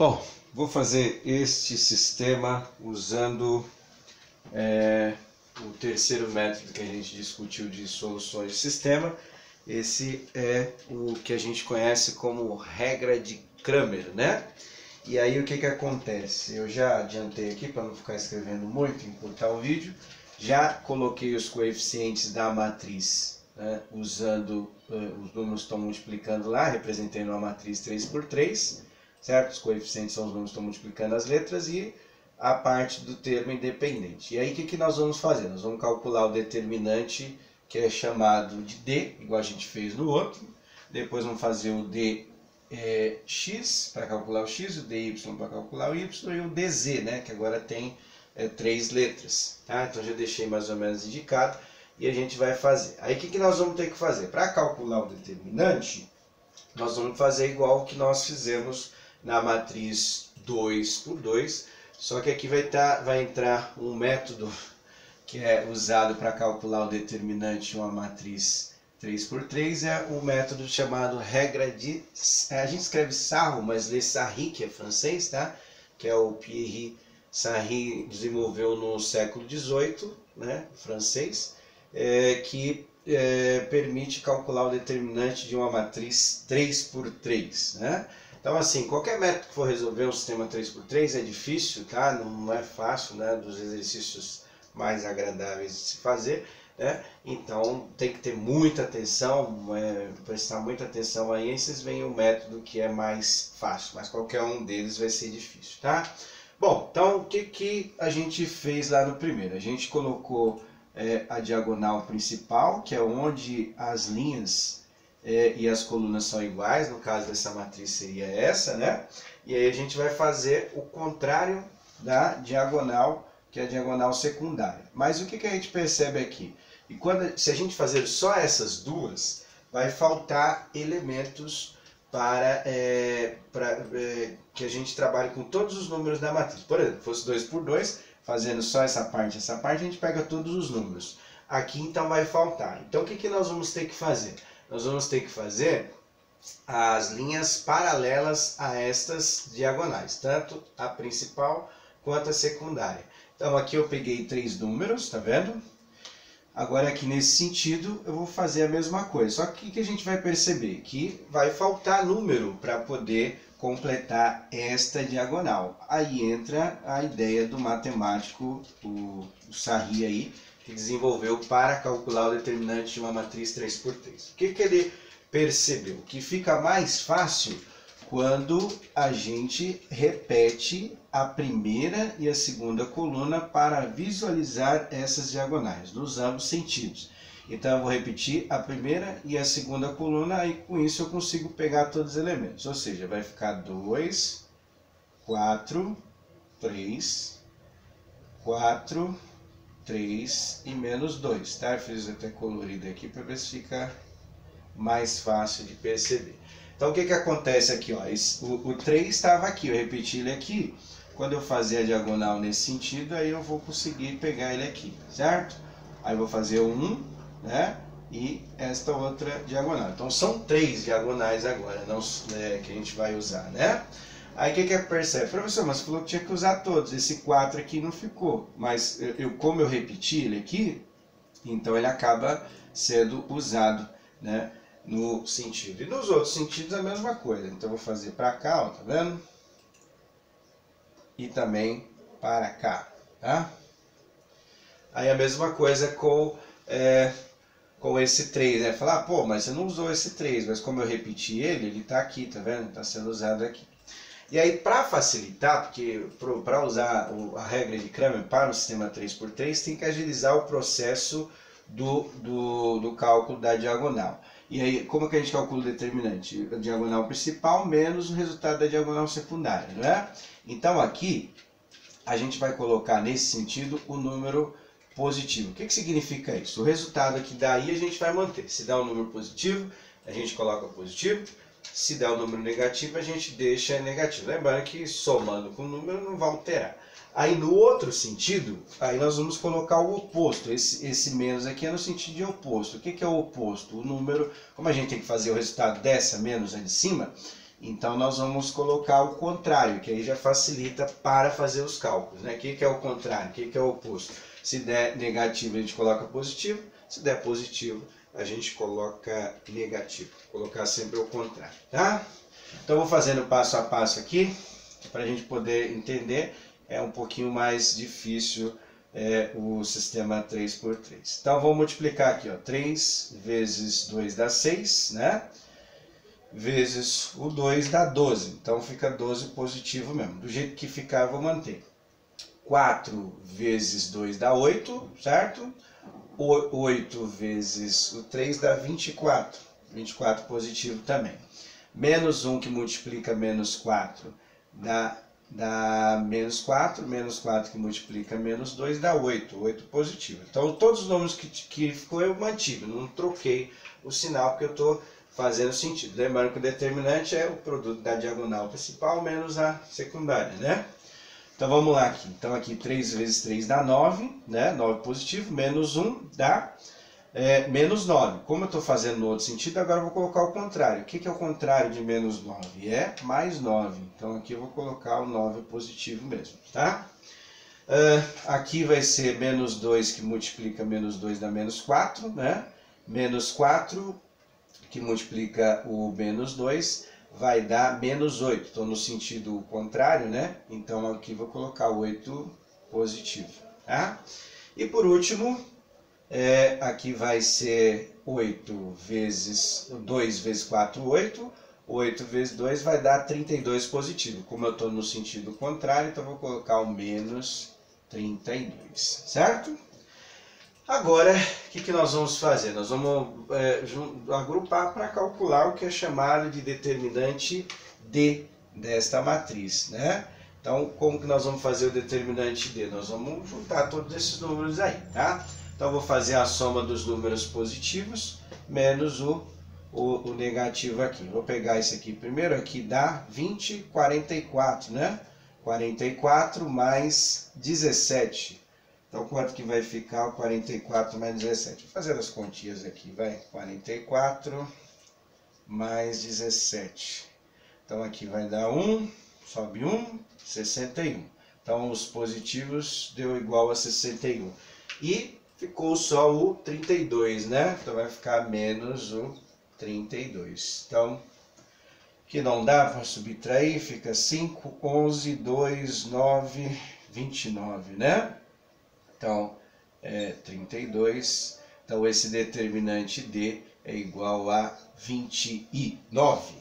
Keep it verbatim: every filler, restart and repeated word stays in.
Bom, vou fazer este sistema usando é, o terceiro método que a gente discutiu de soluções de sistema. Esse é o que a gente conhece como regra de Cramer, né? E aí o que que acontece? Eu já adiantei aqui para não ficar escrevendo muito, encurtar o vídeo. Já coloquei os coeficientes da matriz, né, usando, uh, os números estão multiplicando lá, representando uma matriz três por três, certo? Os coeficientes são os números que estão multiplicando as letras e a parte do termo independente. E aí o que que nós vamos fazer? Nós vamos calcular o determinante, que é chamado de D, igual a gente fez no outro. Depois vamos fazer o dx é, para calcular o x, o dy para calcular o y e o dz, né, que agora tem é, três letras. Tá? Então já deixei mais ou menos indicado e a gente vai fazer. Aí o que que nós vamos ter que fazer? Para calcular o determinante, nós vamos fazer igual o que nós fizemos na matriz dois por dois, só que aqui vai, tá, vai entrar um método que é usado para calcular o determinante de uma matriz três por três, é o método chamado regra de... A gente escreve Sarro, mas lê Sarri, que é francês, tá? Que é o Pierre Sarri, desenvolveu no século dezoito, né? Francês, é, que é, permite calcular o determinante de uma matriz três por três, né? Então, assim, qualquer método que for resolver um sistema três por três é difícil, tá? Não é fácil, né? Dos exercícios mais agradáveis de se fazer, né? Então tem que ter muita atenção, é, prestar muita atenção aí, e vocês veem o método que é mais fácil, mas qualquer um deles vai ser difícil, tá? Bom, então o que que a gente fez lá no primeiro? A gente colocou é, a diagonal principal, que é onde as linhas é, e as colunas são iguais, no caso dessa matriz seria essa, né? E aí a gente vai fazer o contrário da diagonal, que é a diagonal secundária. Mas o que que a gente percebe aqui? E quando, se a gente fazer só essas duas, vai faltar elementos para, é, para é, que a gente trabalhe com todos os números da matriz. Por exemplo, se fosse dois por dois, fazendo só essa parte, essa parte, a gente pega todos os números. Aqui então vai faltar. Então o que que nós vamos ter que fazer? Nós vamos ter que fazer as linhas paralelas a estas diagonais, tanto a principal quanto a secundária. Então aqui eu peguei três números, tá vendo? Agora aqui nesse sentido eu vou fazer a mesma coisa, só que o que a gente vai perceber? Que vai faltar número para poder completar esta diagonal. Aí entra a ideia do matemático, o, o Sarri aí, que desenvolveu para calcular o determinante de uma matriz três por três. O que que ele percebeu? Que fica mais fácil quando a gente repete a primeira e a segunda coluna para visualizar essas diagonais, nos ambos sentidos. Então eu vou repetir a primeira e a segunda coluna, e com isso eu consigo pegar todos os elementos. Ou seja, vai ficar dois, quatro, três, quatro, três e menos dois. Tá? Eu fiz até colorido aqui para ver se fica mais fácil de perceber. Então o que que acontece aqui? Ó? Esse, o, o três estava aqui, eu repeti ele aqui. Quando eu fazer a diagonal nesse sentido, aí eu vou conseguir pegar ele aqui, certo? Aí eu vou fazer o um, né? E esta outra diagonal. Então são três diagonais agora, não, é, que a gente vai usar, né? Aí o que que percebe? Professor, mas você falou que tinha que usar todos. Esse quatro aqui não ficou. Mas eu, eu, como eu repeti ele aqui, então ele acaba sendo usado, né? No sentido. E nos outros sentidos a mesma coisa. Então eu vou fazer para cá, ó, tá vendo? E também para cá, tá? Aí a mesma coisa com, é, com esse três, né? Falar, ah, pô, mas você não usou esse três, mas como eu repeti ele, ele tá aqui, tá vendo? Está sendo usado aqui. E aí, para facilitar, porque para usar a regra de Cramer para o sistema três por três, tem que agilizar o processo do, do, do cálculo da diagonal. E aí, como que a gente calcula o determinante? A diagonal principal menos o resultado da diagonal secundária, não é? Então aqui, a gente vai colocar nesse sentido o número positivo. O que que significa isso? O resultado aqui daí a gente vai manter. Se dá um número positivo, a gente coloca positivo. Se dá um número negativo, a gente deixa negativo. Lembrando que somando com o número não vai alterar. Aí no outro sentido, aí nós vamos colocar o oposto. Esse, esse menos aqui é no sentido de oposto. O que que é o oposto? O número, como a gente tem que fazer o resultado dessa menos a de cima, Então nós vamos colocar o contrário, que aí já facilita para fazer os cálculos, né? O que que é o contrário? O que que é o oposto? Se der negativo, a gente coloca positivo. Se der positivo, a gente coloca negativo. Vou colocar sempre o contrário, tá? Então vou fazendo passo a passo aqui, para a gente poder entender. É um pouquinho mais difícil é, o sistema três por três. Então vou multiplicar aqui, ó, três vezes dois dá seis, né? Vezes o dois dá doze. Então fica doze positivo mesmo. Do jeito que ficar, eu vou manter. quatro vezes dois dá oito, certo? oito vezes o três dá vinte e quatro. vinte e quatro positivo também. Menos um que multiplica menos quatro dá, dá menos quatro. Menos quatro que multiplica menos dois dá oito. oito positivo. Então todos os números que, que ficou eu mantive. Não troquei o sinal porque eu estou fazendo sentido. Lembrando que o determinante é o produto da diagonal principal menos a secundária, né? Então vamos lá aqui. Então aqui três vezes três dá nove, né? nove positivo, menos um dá é, menos nove. Como eu estou fazendo no outro sentido, agora eu vou colocar o contrário. O que que é o contrário de menos nove? É mais nove. Então aqui eu vou colocar o nove positivo mesmo, tá? Uh, aqui vai ser menos dois que multiplica menos dois dá menos quatro, né? Menos quatro que multiplica o menos dois vai dar menos oito. Estou no sentido contrário, né? Então aqui vou colocar oito positivo, tá? E por último, é, aqui vai ser oito vezes dois vezes quatro, oito. oito vezes dois vai dar trinta e dois positivo. Como eu estou no sentido contrário, então vou colocar o menos trinta e dois, certo? Agora, o que que nós vamos fazer? Nós vamos é, agrupar para calcular o que é chamado de determinante D desta matriz, né? Então, como que nós vamos fazer o determinante D? Nós vamos juntar todos esses números aí, tá? Então, eu vou fazer a soma dos números positivos menos o, o, o negativo aqui. Vou pegar esse aqui primeiro, aqui dá vinte, quarenta e quatro, né? quarenta e quatro mais dezessete. Então, quanto que vai ficar quarenta e quatro mais dezessete? Vou fazer as continhas aqui, vai. quarenta e quatro mais dezessete. Então, aqui vai dar um, sobe um, sessenta e um. Então, os positivos deu igual a sessenta e um. E ficou só o trinta e dois, né? Então, vai ficar menos o trinta e dois. Então, que não dá para subtrair, fica cinco, onze, dois, nove, vinte e nove, né? Então, é trinta e dois. Então, esse determinante D é igual a vinte e nove.